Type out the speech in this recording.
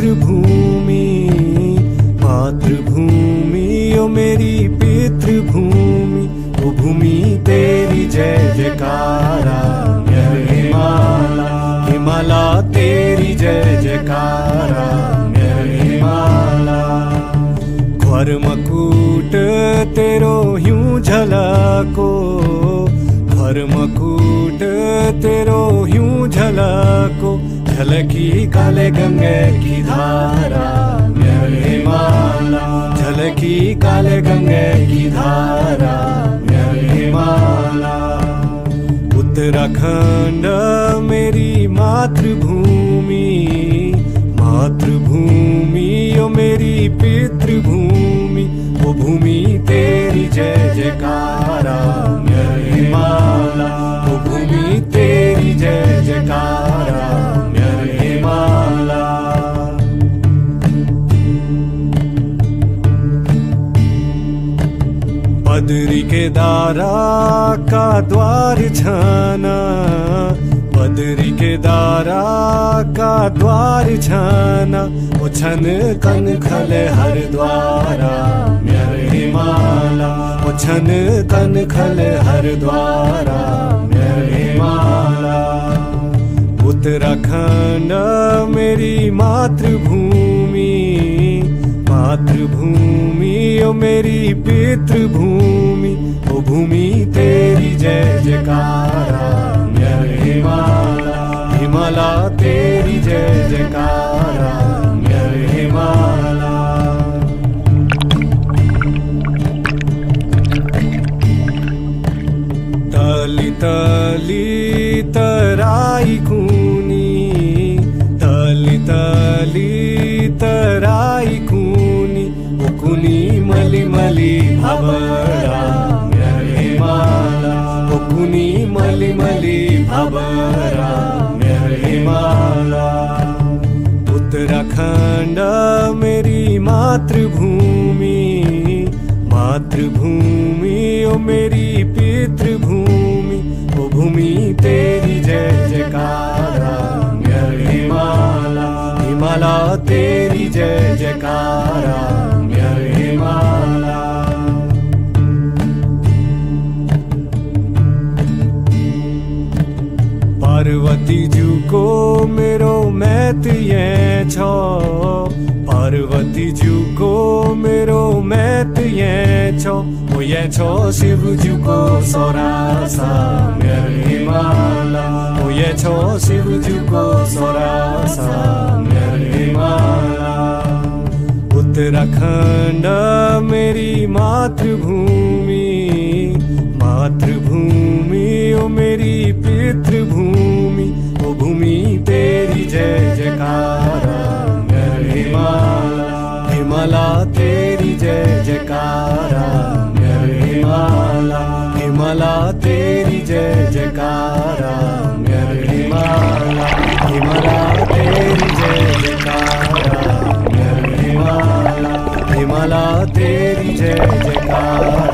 मातृभूमि, मातृभूमि ओ मेरी पितृभूमि, ओ भूमि तेरी जय जयकारा। हिमाला हिमाला तेरी जय जयकारा। हिमाला घोर मकुट तेरो यूं झलको, घोर मकुट तेरो यूं झलको, झलकी काले गंगे की धारा। हिमाला झलकी काले गंगे की धारा। हिमाला उत्तराखंड मेरी मातृभूमि, मातृभूमि ओ मेरी पितृभूमि, ओ भूमि तेरी जय जयकारा। हिमाला ओ भूमि तेरी जय जयकारा। हिमाला बद्री के दारा का द्वार छाना, बद्री के दारा का द्वार छाना, ओ छन कन खले हर द्वारा। हिमाला ओ छन कन खले हर द्वारा। हिमाला उत्तराखंड मेरी मातृभूमि, मातृभूमि ओ मेरी पितृभूमि, ओ भूमि तेरी जय जयकारा। हिमाला हिमाला तेरी जय जयकारा। हिमाला तली तली तराई खूनी, तली तली तराई खूनी, ओ कुनी मली मली भबरा। हिमाला ओ कुनी मली मली भबरा। हिमाला उत्तराखंड मेरी मातृभूमि, मातृभूमि ओ मेरी पितृभूमि, ओ भूमि तेरी जय जयकारा। हिमाला हिमाला तेरी जय जयकारा। हिमाला पार्वती जू को मेरो मैत ये छो, पार्वती जू को मेरो मैत ये छो, ओ ये छो शिव जू को सोरासा। हिमाला ओ ये छो शिव जू को सोरासा। हिमाला उत्तराखंड मेरी मातृभूमि, मातृभूमि ओ मेरी पितृभूमि, ओ भूमि तेरी जय जयकारा। हिमाला हिमाला तेरी जय जयकारा। हिमाला हिमाला तेरी जय जयकारा। हिमाला हिमाला तेरी जय जयकारा। हिमाला हिमाला तेरी जय जयकारा।